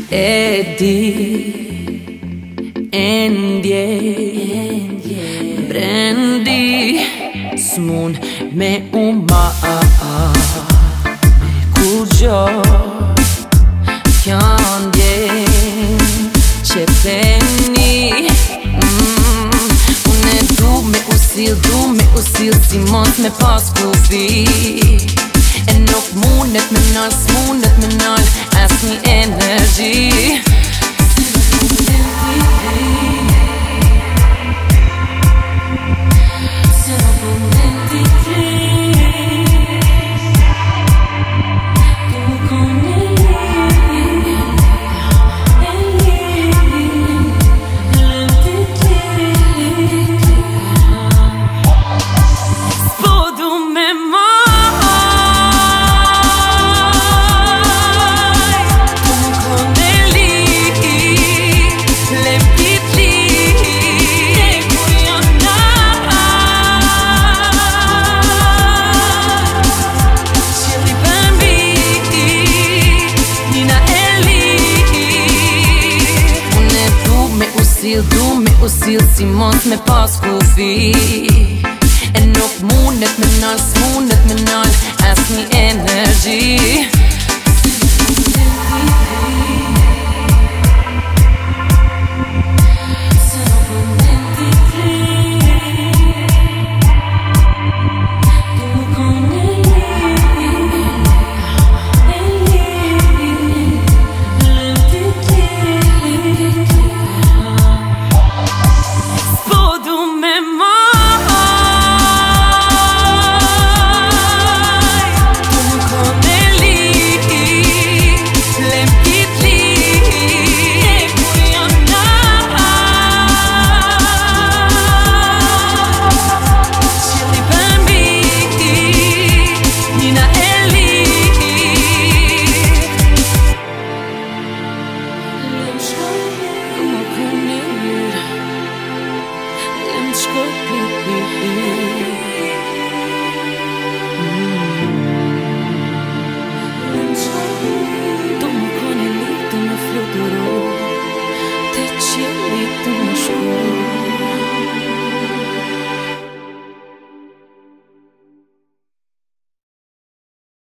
E di brendi s'mun me uma kur gjo kjan djen që peni Une du me usil si mos me pas kufi E nuk mundet me nal, s'mundet me nal as një energji Du me usil si mos me pas kufi E nuk mundet me nal, s'mundet me nal as një energji